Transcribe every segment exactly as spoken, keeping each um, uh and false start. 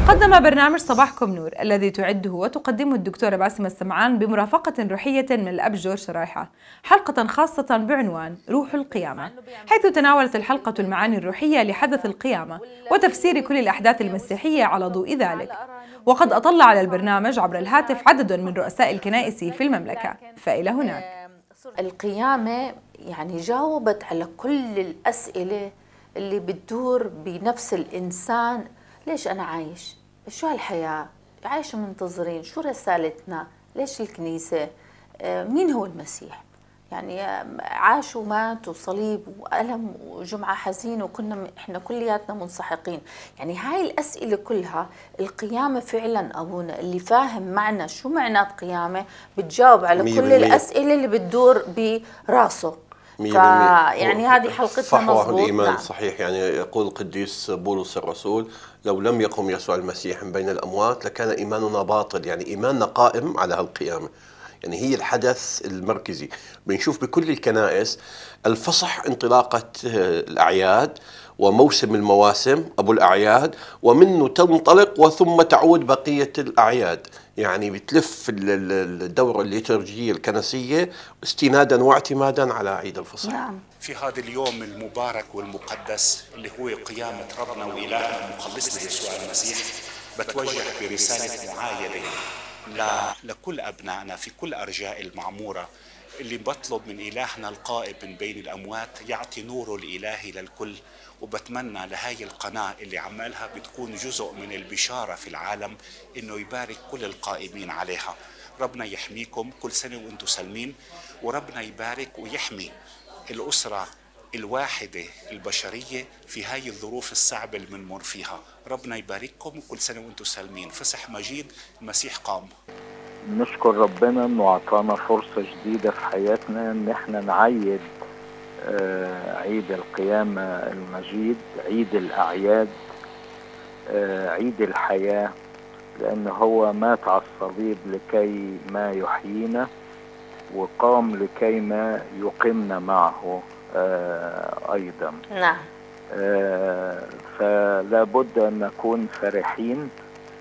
قدم برنامج صباحكم نور الذي تعده وتقدمه الدكتورة باسمة السمعان بمرافقة روحية من الأب جورج شرايحة حلقة خاصة بعنوان روح القيامة، حيث تناولت الحلقة المعاني الروحية لحدث القيامة وتفسير كل الأحداث المسيحية على ضوء ذلك. وقد أطل على البرنامج عبر الهاتف عدد من رؤساء الكنائس في المملكة، فإلى هناك. القيامة يعني جاوبت على كل الأسئلة اللي بتدور بنفس الإنسان. ليش أنا عايش؟ شو هالحياة؟ عايش منتظرين؟ شو رسالتنا؟ ليش الكنيسة؟ مين هو المسيح؟ يعني عاش ومات وصليب وألم وجمعة حزين وكنا إحنا كلياتنا منسحقين. يعني هاي الأسئلة كلها القيامة فعلا أبونا اللي فاهم معنى شو معنات قيامة بتجاوب على كل الأسئلة اللي بتدور براسه. فيعني هذه حلقتنا مضبوط. الإيمان نعم. صحيح. يعني يقول القديس بولس الرسول: لو لم يقم يسوع المسيح من بين الأموات لكان إيماننا باطل. يعني إيماننا قائم على هالقيامة، يعني هي الحدث المركزي. بنشوف بكل الكنائس الفصح انطلاقة الأعياد وموسم المواسم أبو الأعياد، ومنه تنطلق وثم تعود بقية الأعياد. يعني بتلف الدورة الليتورجية الكنسية استنادا واعتمادا على عيد الفصح. نعم. في هذا اليوم المبارك والمقدس اللي هو قيامة ربنا وإلهنا ومخلصنا يسوع المسيح، بتوجه برسالة معايدة لكل أبنائنا في كل أرجاء المعمورة، اللي بطلب من إلهنا القائم من بين الأموات يعطي نوره الإلهي للكل. وبتمنى لهاي القناة اللي عمالها بتكون جزء من البشارة في العالم إنه يبارك كل القائمين عليها. ربنا يحميكم كل سنة وانتم سالمين، وربنا يبارك ويحمي الأسرة الواحدة البشرية في هاي الظروف الصعبة اللي بنمر فيها. ربنا يبارككم وكل سنة وانتم سالمين. فصح مجيد، المسيح قام. نشكر ربنا انه اعطانا فرصة جديدة في حياتنا ان احنا نعيد آه عيد القيامة المجيد، عيد الأعياد، آه عيد الحياة، لأنه هو مات على الصليب لكي ما يحيينا وقام لكي ما يقيمنا معه آه أيضا. نعم. آه فلا بد أن نكون فرحين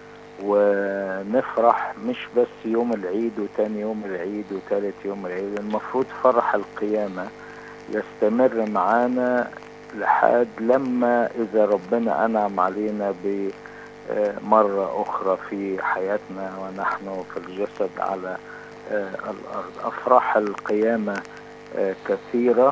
ونفرح، مش بس يوم العيد وتاني يوم العيد وتالت يوم العيد. المفروض فرح القيامة يستمر معانا لحد لما إذا ربنا أنعم علينا بمرة أخرى في حياتنا ونحن في الجسد على الأرض. أفراح القيامة كثيرة،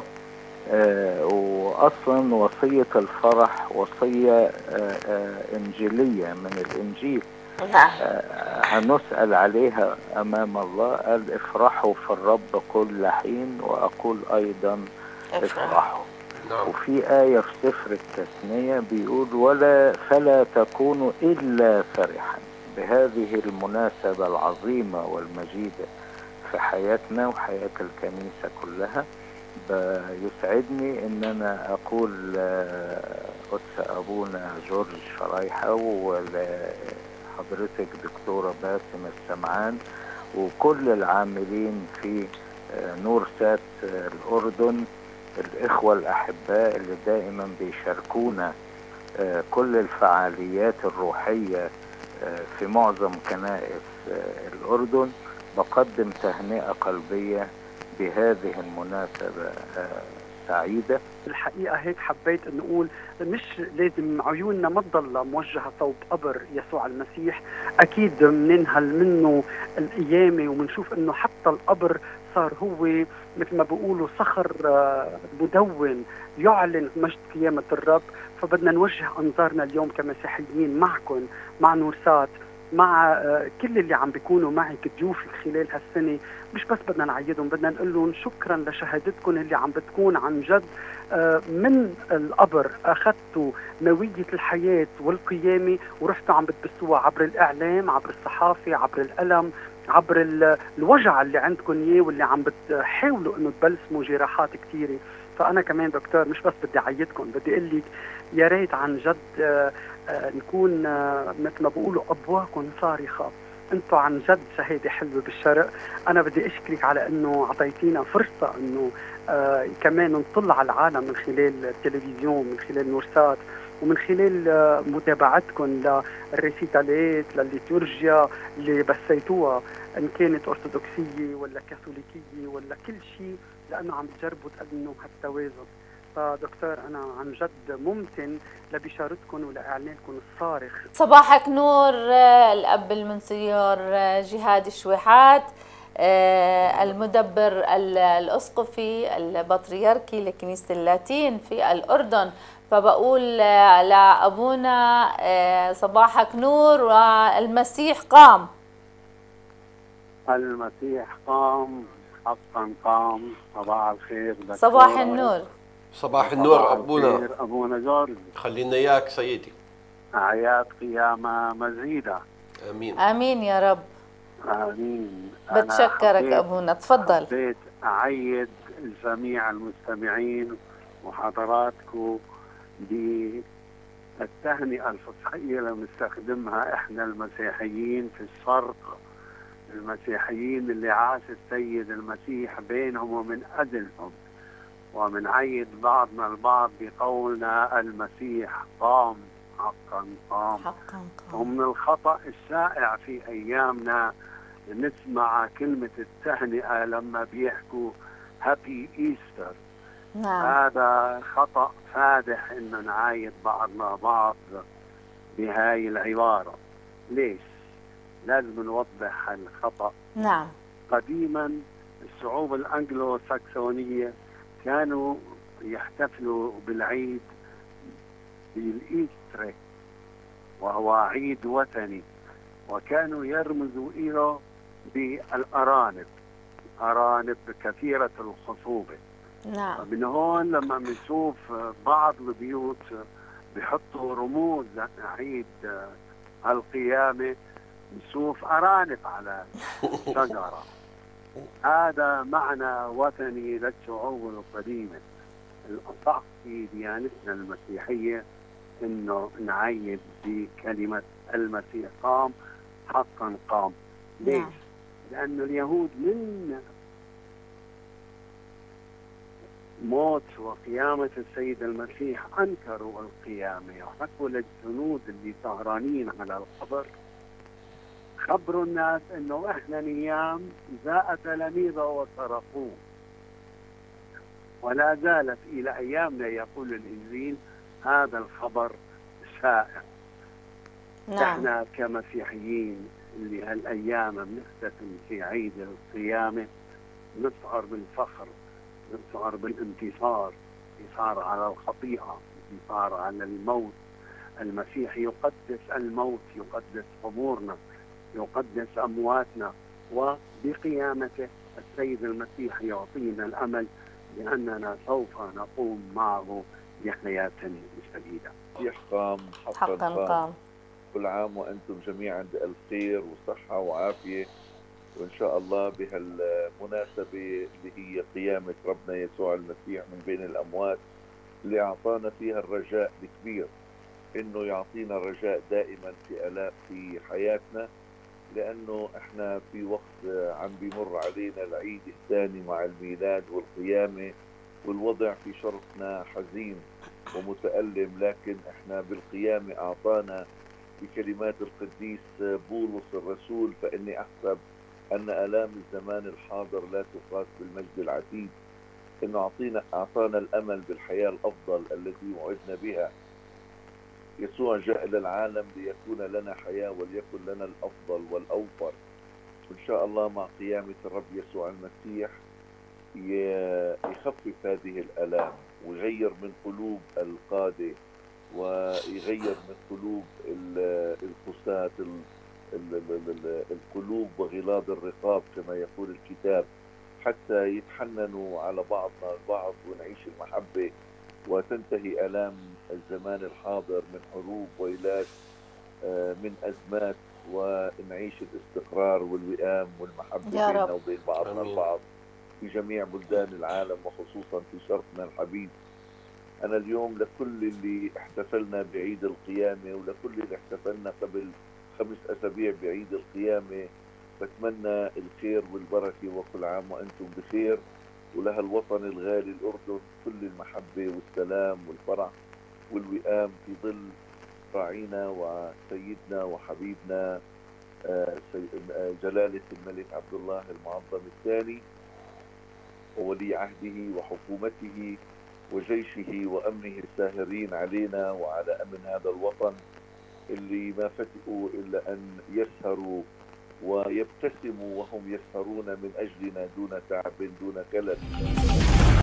وأصلا وصية الفرح وصية إنجيلية من الإنجيل. نعم. هنسأل عليها أمام الله. قال: افرحوا في الرب كل حين، وأقول أيضا افرحوا. نعم. وفي آية في سفر التثنية بيقول: ولا فلا تكونوا إلا فرحا. بهذه المناسبة العظيمة والمجيدة في حياتنا وحياة الكنيسة كلها، يسعدني ان انا اقول قدس ابونا جورج شرايحة ولحضرتك دكتورة باسمة السمعان وكل العاملين في نور سات الأردن، الإخوة الأحباء اللي دائما بيشاركونا كل الفعاليات الروحية في معظم كنائس الأردن، بقدم تهنئة قلبية بهذه المناسبة سعيدة. الحقيقة هيك حبيت أن أقول مش لازم عيوننا ما تضل موجهة صوب قبر يسوع المسيح. أكيد مننهل منه القيامة ومنشوف أنه حتى القبر صار هو مثل ما بيقولوا صخر مدون يعلن مجد قيامة الرب. فبدنا نوجه أنظارنا اليوم كمسيحيين معكم، مع نورسات، مع كل اللي عم بيكونوا معي كضيوفي خلال هالسنة. مش بس بدنا نعيدهم، بدنا نقول لهم شكرا لشهادتكم اللي عم بتكون عن جد من القبر أخذتوا نوية الحياة والقيامة ورحتوا عم بتبثوها عبر الإعلام، عبر الصحافة، عبر الألم، عبر الوجع اللي عندكم إياه واللي عم بتحاولوا إنه تبلسموا جراحات كثيرة. فأنا كمان دكتور مش بس بدي أعيدكم، بدي أقول لك يا ريت عن جد نكون مثل ما بقولوا أبواكم صارخة. انتوا عن جد شهادة حلوة بالشرق. انا بدي اشكرك على انه اعطيتينا فرصة انه آه كمان نطلع على العالم من خلال التلفزيون، من خلال نورسات، ومن خلال متابعتكم للريسيتالات للليتورجيا اللي بثيتوها ان كانت ارثوذكسيه ولا كاثوليكيه ولا كل شيء، لانه عم تجربوا تقدموا هالتوازن. فدكتور انا عن جد ممتن لبشارتكم ولاعلانكم الصارخ. صباحك نور الاب المنسيار جهاد الشويحات، المدبر الاسقفي البطريركي لكنيسه اللاتين في الاردن. فبقول لابونا صباحك نور، والمسيح قام. المسيح قام، حقا قام. صباح الخير دكتور. صباح النور. صباح النور أبونا. أبونا جورج، خلينا إياك سيدي. أعياد قيامة مزيدة. آمين آمين يا رب. آمين. بتشكرك أبونا، تفضل. حبيت أعيد جميع المستمعين وحضراتكم بالتهنئة الفصحية اللي بنستخدمها إحنا المسيحيين في الشرق، المسيحيين اللي عاش السيد المسيح بينهم ومن أجلهم، ومنعيد بعضنا البعض بقولنا المسيح قام، حقا قام. حقا قام. ومن الخطأ الشائع في أيامنا نسمع كلمة التهنئة لما بيحكوا هابي إيستر. نعم. هذا خطأ فادح إنه نعايد بعضنا بعض بهاي العبارة. ليش؟ لازم نوضح الخطأ. نعم. قديما الشعوب الأنجلو ساكسونية كانوا يحتفلوا بالعيد بالإيستر، وهو عيد وثني، وكانوا يرمزوا إليه بالأرانب، أرانب كثيرة الخصوبة. نعم. من هون لما بنشوف بعض البيوت بيحطوا رموز عيد القيامة، نشوف أرانب على شجرة. هذا معنى وثني للشعوب القديمة. الأصح في ديانتنا المسيحية إنه نعيد بكلمة المسيح قام، حقا قام. ليش؟ نعم. لأن اليهود من موت وقيامة السيد المسيح أنكروا القيامة، وحكوا للجنود اللي سهرانين على القبر، خبروا الناس إنه إحنا نيام جاء تلاميذه وسرقوه. ولا زالت إلى أيامنا يقول الإنجيل هذا الخبر شائع. نعم. إحنا كمسيحيين اللي هالأيام بنحتفل في عيد القيامة نشعر بالفخر، نشعر بالانتصار، انتصار على الخطيئة، انتصار على الموت. المسيح يقدس الموت، يقدس قبورنا، يقدس أمواتنا، وبقيامته السيد المسيح يعطينا الأمل بأننا سوف نقوم معه بحياة جديدة. المسيح قام، حقا قام. كل عام وأنتم جميعا بألف خير وصحة وعافية، وإن شاء الله بهالمناسبة اللي هي قيامة ربنا يسوع المسيح من بين الأموات، اللي أعطانا فيها الرجاء الكبير إنه يعطينا الرجاء دائما في ألاء في حياتنا، لأنه إحنا في وقت عم بيمر علينا العيد الثاني مع الميلاد والقيامة، والوضع في شرقنا حزين ومتألم، لكن إحنا بالقيامة أعطانا بكلمات القديس بولس الرسول فإني أحسب أن آلام الزمان الحاضر لا تقاس بالمجد العتيد، إنه أعطينا أعطانا الأمل بالحياة الأفضل التي وعدنا بها. يسوع جاء إلى العالم ليكون لنا حياة وليكن لنا الأفضل والأوفر. إن شاء الله مع قيامة الرب يسوع المسيح يخفف هذه الآلام ويغير من قلوب القادة ويغير من قلوب القساة القلوب وغلاظ الرقاب كما يقول الكتاب، حتى يتحننوا على بعضنا البعض ونعيش المحبة وتنتهي آلام الزمان الحاضر من حروب ويلات، من أزمات، ونعيش الاستقرار والوئام والمحبة بيننا وبين بعضنا البعض في جميع بلدان العالم وخصوصا في شرقنا الحبيب. أنا اليوم لكل اللي احتفلنا بعيد القيامة ولكل اللي احتفلنا قبل خمس أسابيع بعيد القيامة بتمنى الخير والبركة، وكل عام وأنتم بخير، ولها الوطن الغالي الأردن كل المحبة والسلام والفرح والوئام في ظل راعينا وسيدنا وحبيبنا جلالة الملك عبد الله المعظم الثاني وولي عهده وحكومته وجيشه وأمنه الساهرين علينا وعلى أمن هذا الوطن اللي ما فتئوا إلا أن يسهروا ويبتسموا وهم يسهرون من أجلنا دون تعب دون كلل.